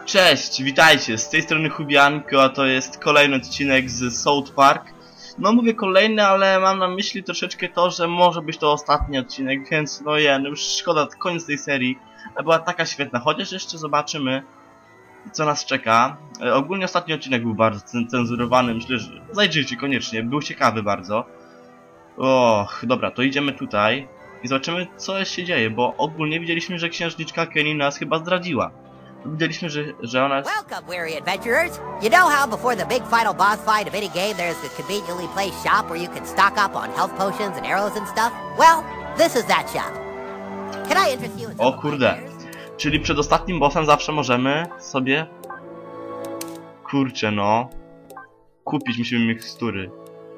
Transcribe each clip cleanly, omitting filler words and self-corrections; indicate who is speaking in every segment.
Speaker 1: Cześć, witajcie, z tej strony Hubianko, a to jest kolejny odcinek z South Park. No mówię kolejny, ale mam na myśli troszeczkę to, że może być to ostatni odcinek, więc no już szkoda, koniec tej serii. Była taka świetna, chociaż jeszcze zobaczymy, co nas czeka. Ogólnie ostatni odcinek był bardzo cenzurowany, myślę, że zajrzyjcie koniecznie, był ciekawy bardzo. Och, dobra, to idziemy tutaj i zobaczymy, co się dzieje, bo ogólnie widzieliśmy, że księżniczka Kenny nas chyba zdradziła. Widzieliśmy, że ona...
Speaker 2: Welcome, weary adventurers! You know how before the big final boss fight of any game there's the conveniently placed shop where you can stock up on health potions and arrows and stuff? Well, this is that shop. Can I interest you in some
Speaker 1: O kurde, czyli przed ostatnim bossem zawsze możemy sobie... Kurczę no... Kupić musimy mikstury.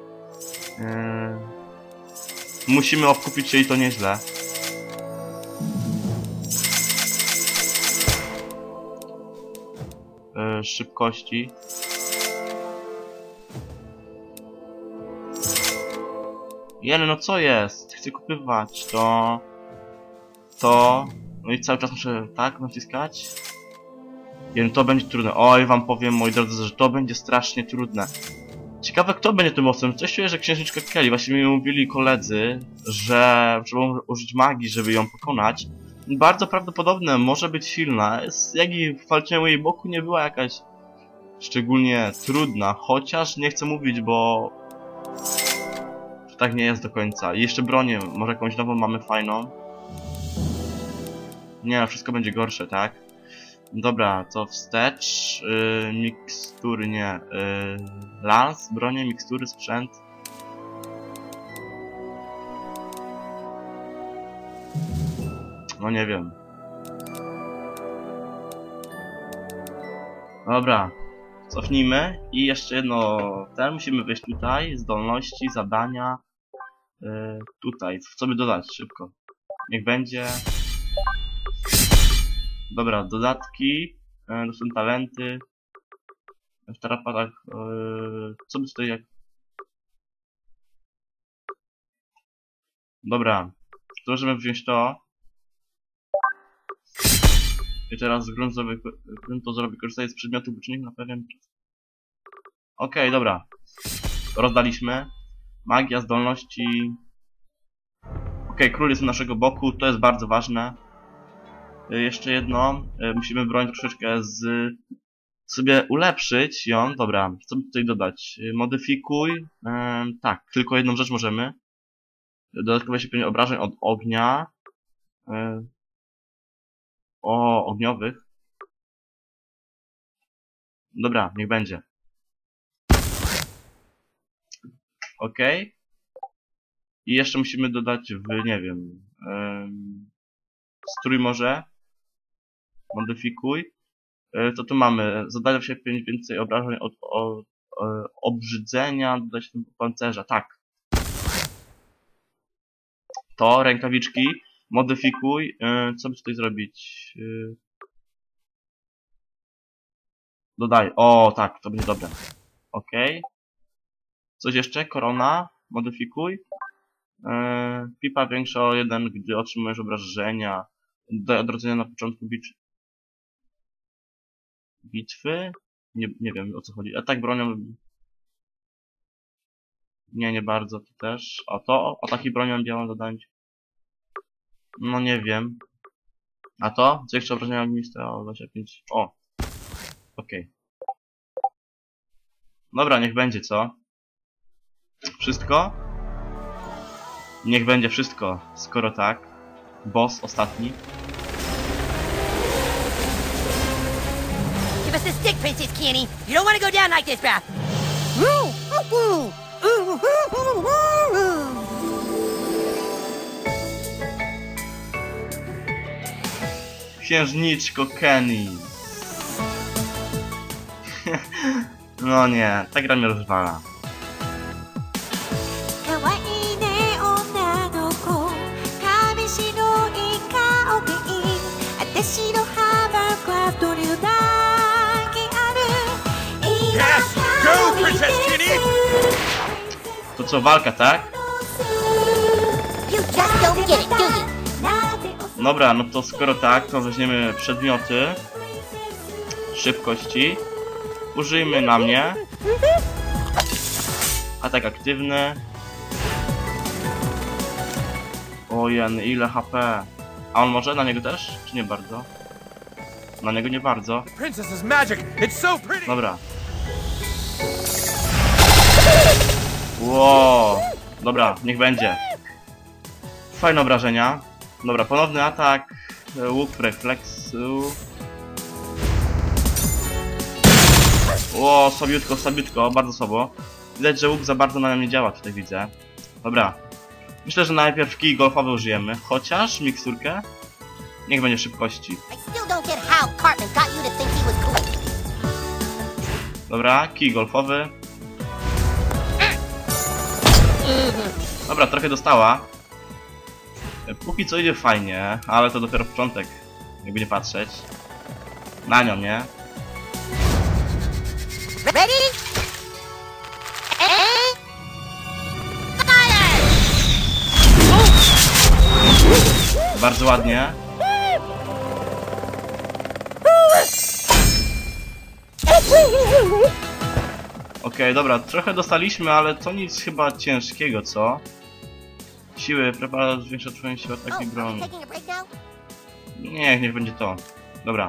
Speaker 1: Musimy odkupić się i to nieźle. Szybkości. Jeny, no co jest? Chcę kupywać to... No i cały czas muszę tak naciskać. Jeny, to będzie trudne. Oj, wam powiem, moi drodzy, że to będzie strasznie trudne. Ciekawe, kto będzie tym bossem. Coś czuję, że księżniczka Kelly. Właśnie mi mówili koledzy, że trzeba użyć magii, żeby ją pokonać. Bardzo prawdopodobne, może być silna. Jak i walczenie u jej boku nie była jakaś szczególnie trudna, chociaż nie chcę mówić, bo tak nie jest do końca. I jeszcze bronię, może jakąś nową mamy fajną. Nie, no wszystko będzie gorsze, tak? Dobra, to wstecz, mikstury, nie, lans, bronie, mikstury, sprzęt. No nie wiem. Dobra, cofnijmy i jeszcze jedno, musimy wejść tutaj, zdolności, zadania, tutaj, co by dodać, szybko. Niech będzie. Dobra, dodatki, to są talenty, w tarapatach, co by tutaj jak... Dobra, to możemy wziąć to. I teraz gruntozowy korzystaje z przedmiotów uczynnych na pewien czas. Okej, dobra. Rozdaliśmy. Magia, zdolności. Okej, król jest u naszego boku, to jest bardzo ważne. Jeszcze jedno. Musimy broń troszeczkę sobie ulepszyć ją. Dobra, co by tutaj dodać? Modyfikuj. Tak, tylko jedną rzecz możemy. Dodatkowe siepienie obrażeń od ognia. O, ogniowych. Dobra, niech będzie. Okej. I jeszcze musimy dodać nie wiem... strój może. Modyfikuj. Co tu mamy? Zadania się więcej obrażeń od obrzydzenia, dodać do pancerza. Tak. To, rękawiczki. Modyfikuj. Co by tutaj zrobić? Dodaj. O, tak, to będzie dobre. Okej. Coś jeszcze? Korona. Modyfikuj. Pipa większa o 1, gdy otrzymujesz obrażenia. Dodaj odrodzenia na początku bitwy. Nie wiem, o co chodzi. A tak bronią... Nie bardzo, to też. A to? O takiej bronią białą dodać. No nie wiem. A to? Co jeszcze obrażenia ogniste? O, 25. O! Okej. Dobra, niech będzie, co? Wszystko? Niech będzie wszystko, skoro tak. Boss ostatni.
Speaker 2: Give us the stick, Princess Kenny! You don't want to go down like this, bruh!
Speaker 1: Księżniczko Kenny. No nie, ta gra mnie rozwala.
Speaker 3: Yes, go, Princess Kenny!
Speaker 1: To co, walka, tak?
Speaker 2: You just don't get it, do you?
Speaker 1: Dobra, no to skoro tak, to weźmiemy przedmioty. szybkości. Użyjmy na mnie. Atak aktywny. Ojen, ile HP. A on może na niego też? Czy nie bardzo? Na niego nie bardzo. Dobra. Wow. Dobra, niech będzie. Fajne obrażenia. Dobra, ponowny atak. Łuk refleksu. Ło, słabiutko, bardzo słabo. Widać, że łuk za bardzo na mnie nie działa, tutaj widzę. Dobra. Myślę, że najpierw kij golfowy użyjemy, chociaż miksturkę. Niech będzie szybkości. Dobra, kij golfowy. Dobra, trochę dostała. Póki co idzie fajnie, ale to dopiero początek. Jakby nie patrzeć. Na nią, nie?
Speaker 2: Ready?
Speaker 1: Bardzo ładnie. Okej, dobra, trochę dostaliśmy, ale to nic chyba ciężkiego, co? Siły, preparat zwiększa twoją siłę ataku i broni. Niech będzie to. Dobra.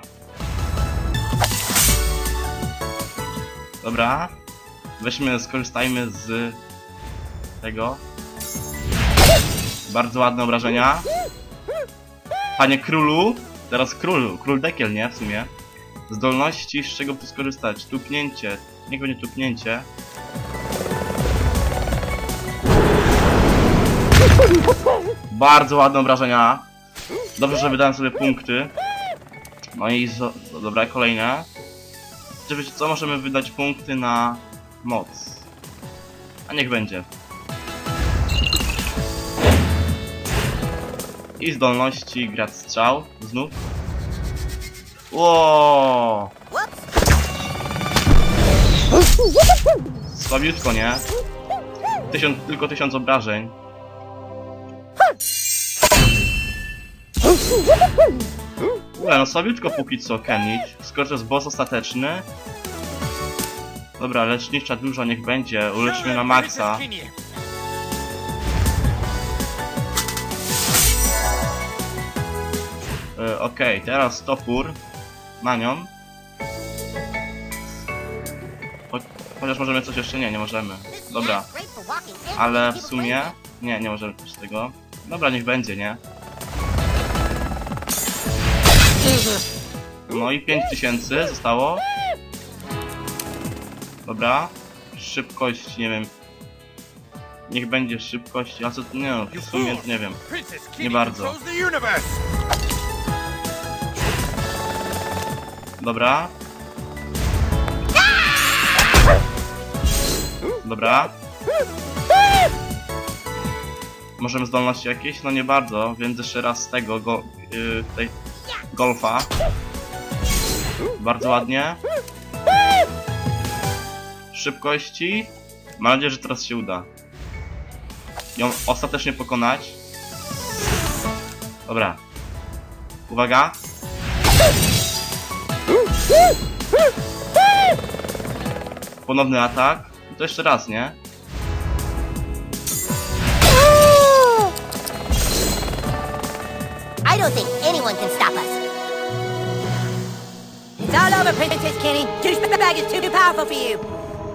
Speaker 1: Dobra. Skorzystajmy z tego. Bardzo ładne obrażenia. Panie królu. Teraz król dekiel, nie? W sumie. Zdolności, z czego tu skorzystać? Tupnięcie. Niech będzie tupnięcie. Bardzo ładne obrażenia. Dobrze, że wydałem sobie punkty. No i dobra, kolejne. Czy wiecie co? Możemy wydać punkty na moc. A niech będzie. I zdolności grad strzał. Znów. Ło! Słabiutko, nie? Tylko 1000 obrażeń. No słabiutko póki co, Kenich. Skoro to jest boss ostateczny. Dobra, lecznicza duża niech będzie. Uleczmy na maksa. Okej, teraz topór. Na nią. Chociaż możemy coś jeszcze? Nie możemy. Dobra. Ale w sumie... Nie możemy też tego. Dobra, niech będzie, nie? No i 5000 zostało. Dobra. Szybkość, nie wiem. Niech będzie szybkość, a co... Nie no, w sumie nie wiem. Nie bardzo. Dobra. Dobra. Możemy zdolności jakieś? No nie bardzo, więc jeszcze raz z tego tej golfa. Bardzo ładnie. Szybkości. Mam nadzieję, że teraz się uda ją ostatecznie pokonać. Dobra. Uwaga. Ponowny atak. I to jeszcze raz, nie?
Speaker 2: I don't think anyone can stop us. It's all over, Princess Kenny. Douchebag is too powerful for you.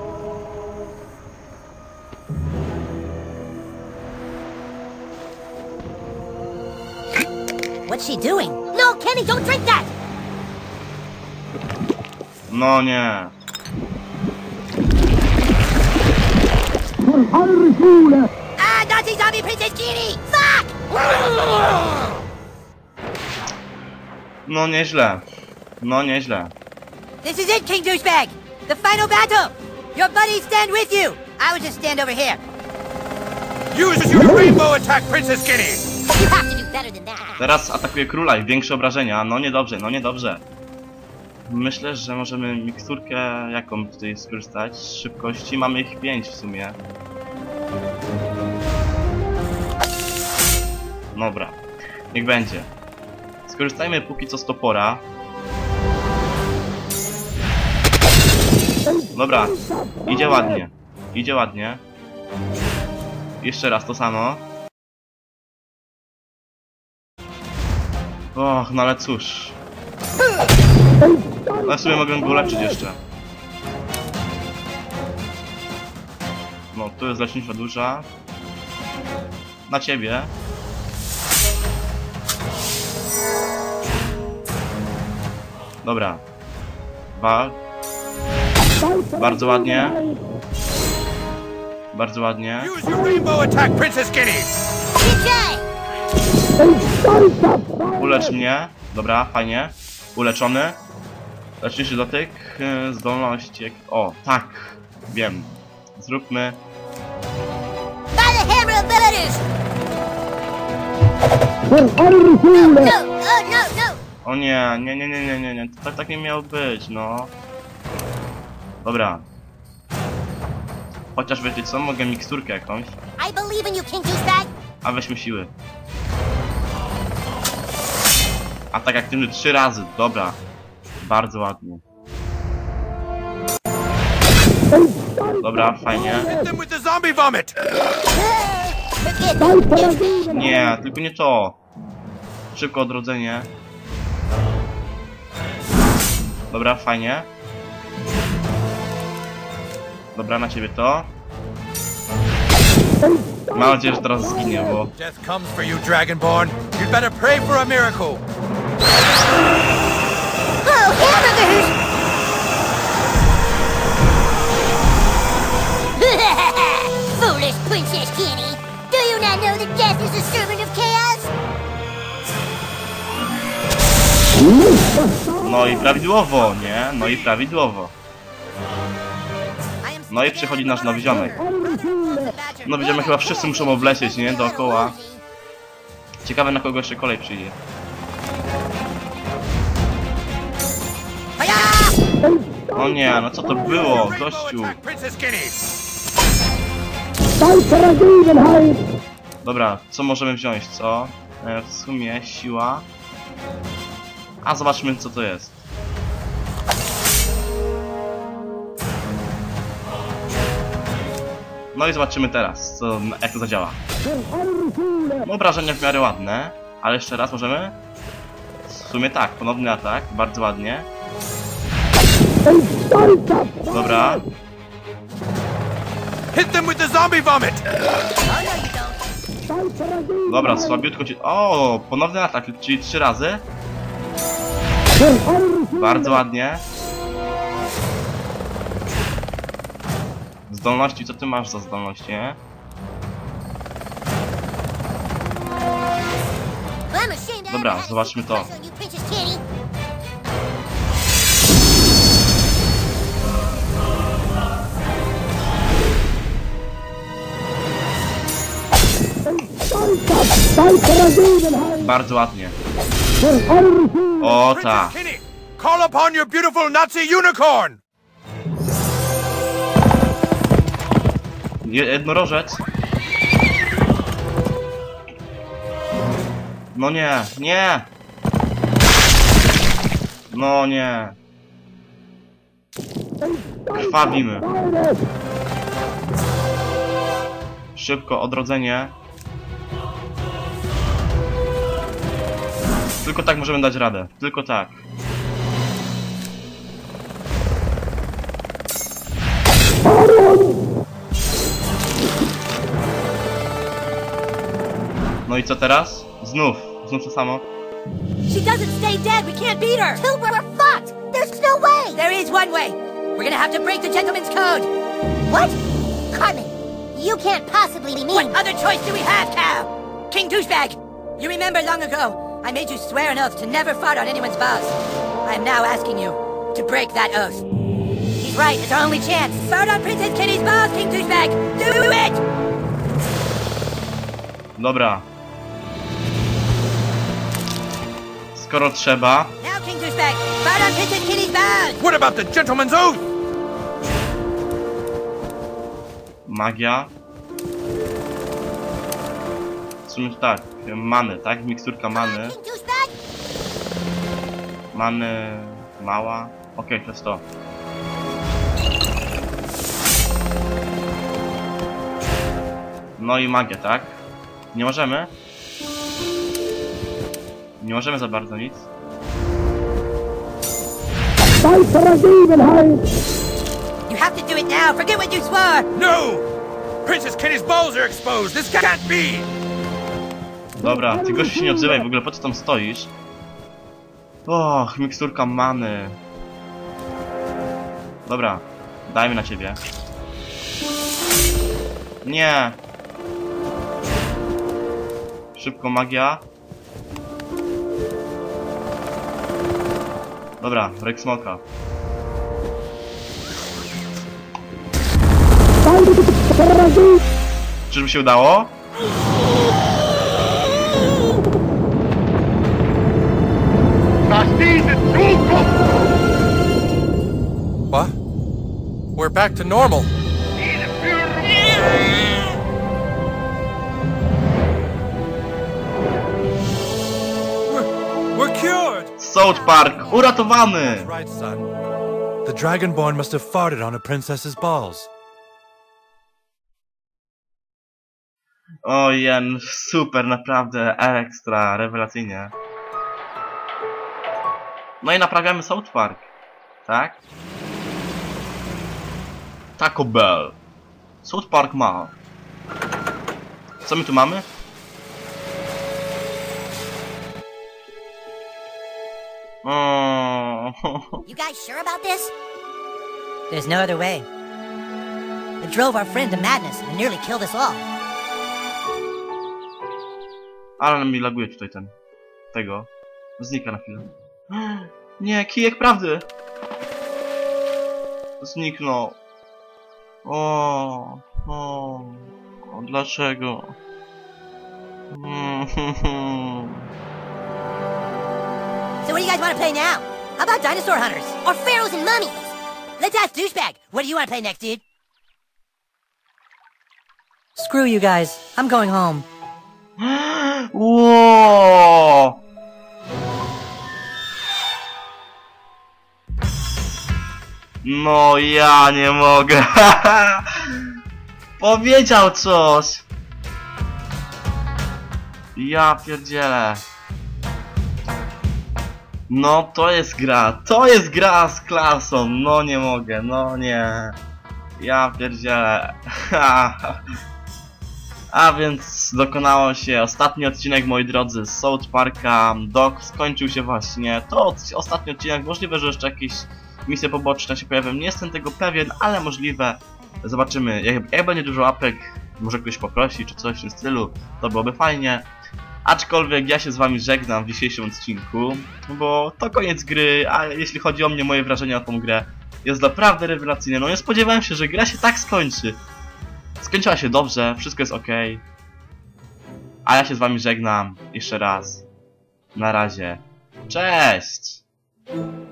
Speaker 2: What's she doing? No, Kenny, don't drink that!
Speaker 1: No nie.
Speaker 2: Ah, Nazi zombie Princess Kenny! Fuck!
Speaker 1: No nieźle. No nieźle.
Speaker 2: This is it, King Douchebag! The final battle! Your buddies stand with you! I would just stand over here.
Speaker 3: Use your rainbow attack, Princess Kenny!
Speaker 2: You have to do better than that.
Speaker 1: Teraz atakuje króla i większe obrażenia. No niedobrze, no niedobrze. Myślę, że możemy miksturkę jaką tutaj skorzystać. Z szybkości mamy ich 5 w sumie. Dobra, niech będzie. Skorzystajmy póki co z topora. Dobra, idzie ładnie. Idzie ładnie. Jeszcze raz to samo. Och, no ale cóż. No w sumie mogę go uleczyć jeszcze. No, tu jest lecznicza duża. Na ciebie. Dobra. Wal. Bardzo ładnie. Bardzo ładnie.
Speaker 3: Use your rainbow attack, Princess Kitty!
Speaker 1: Ulecz mnie. Dobra, fajnie. Uleczony. Leczniczy dotyk. Zdolności. O, tak. Wiem. Zróbmy. O nie, nie. To tak nie miało być, no. Dobra. Chociaż wiecie co, mogę miksturkę jakąś. A weźmy siły. Atak aktywny 3 razy, dobra. Bardzo ładnie. Dobra, fajnie.
Speaker 3: Hit them with the zombie vomit!
Speaker 1: Nie, tylko nie to. Szybko odrodzenie. Dobra, fajnie. Dobra, na ciebie to. Mam nadzieję, że teraz zginie, bo...
Speaker 3: Death comes for you, Dragonborn. You'd better pray for a miracle.
Speaker 2: Foolish Princess Kitty! Do you not know that death is a servant of chaos?
Speaker 1: No i prawidłowo, nie? No i prawidłowo. No i przychodzi nasz nowy ziomek. Nowy ziomek chyba wszyscy muszą oblecieć, nie? Dookoła. Ciekawe, na kogo jeszcze kolej przyjdzie. O nie, no co to było, gościu? Dobra, co możemy wziąć, co? W sumie siła. A zobaczmy, co to jest. No i zobaczymy teraz, co, jak to zadziała. No, obrażenia w miarę ładne, ale jeszcze raz możemy? W sumie tak, ponowny atak, bardzo ładnie. Dobra.
Speaker 3: Hit them with the zombie vomit!
Speaker 1: Dobra, słabiutko ci... O, ponowny atak, czyli 3 razy. Bardzo ładnie. Zdolności, co ty masz za zdolności, nie? Dobra, zobaczmy to. Bardzo ładnie. O tak.
Speaker 3: Call upon your beautiful Nazi unicorn!
Speaker 1: Jednorożec. No nie, nie. No nie. Krwawimy. Szybko, odrodzenie. Tylko tak możemy dać radę. Tylko tak. No i co teraz? Znów to samo.
Speaker 2: She doesn't stay dead. We can't beat her. Till we're fucked. There's no way. There is one way. We're gonna have to break the gentleman's code. What? Carmen, you can't possibly mean... What other choice do we have, Cal? King Douchebag, you remember long ago, I made you swear an oath to never fart on anyone's balls. I am now asking you to break that oath. He's right. It's our only chance. Fart on Princess Kitty's balls, King Douchebag. Do it!
Speaker 1: Dobra. Skoro trzeba.
Speaker 2: Now, King Douchebag, fart on Princess Kitty's balls.
Speaker 3: What about the gentleman's oath?
Speaker 1: Magia. W sumie tak, many, tak? Miksturka many.
Speaker 2: King Douchebag?
Speaker 1: Many mała. Okej, to jest to. No i magia, tak? Nie możemy? Nie możemy za bardzo nic.
Speaker 2: You have to do it now. Forget what you swore.
Speaker 3: No! Princess Kenny's balls are exposed. This can't be.
Speaker 1: Dobra, ty gościu się nie odzywaj, w ogóle po co tam stoisz? Och, miksturka many. Dobra, dajmy na ciebie. Nie. Szybko magia. Dobra, Rex Smoka. Czyżby się udało?
Speaker 3: What? We're back to normal. We're cured.
Speaker 1: South Park, uratowany!
Speaker 3: Right, son. The Dragonborn must have farted on a princess's balls.
Speaker 1: O Jen, super, naprawdę, ekstra, rewelacyjnie. No i naprawiamy South Park, tak? Taco Bell. South Park ma. Co my tu mamy?
Speaker 2: You guys sure about this? There's no other way. It drove our friend to madness and nearly killed us all.
Speaker 1: Ale mi laguje tutaj tego. Znika na chwilę. Nie, kijek prawdy! Zniknął. O, dlaczego?
Speaker 2: So what do you guys want to play now? How about Dinosaur Hunters? Or Pharaohs and Mummies? Let's ask Douchebag. What do you want to play next, dude? Screw you guys. I'm going home.
Speaker 1: Ło! No ja nie mogę. Powiedział coś. Ja pierdzielę. No to jest gra z klasą. No nie mogę, no nie. Ja pierdzielę. A więc dokonało się ostatni odcinek, moi drodzy, z South Parka. Skończył się właśnie. To ostatni odcinek, możliwe, że jeszcze jakieś misje poboczne się pojawią. Nie jestem tego pewien, ale możliwe. Zobaczymy, jak będzie dużo łapek, może ktoś poprosi, czy coś w tym stylu, to byłoby fajnie. Aczkolwiek ja się z wami żegnam w dzisiejszym odcinku, bo to koniec gry, a jeśli chodzi o mnie, moje wrażenia o tą grę jest naprawdę rewelacyjne. No nie spodziewałem się, że gra się tak skończy. Skończyła się dobrze, wszystko jest ok. A ja się z wami żegnam jeszcze raz. Na razie. Cześć!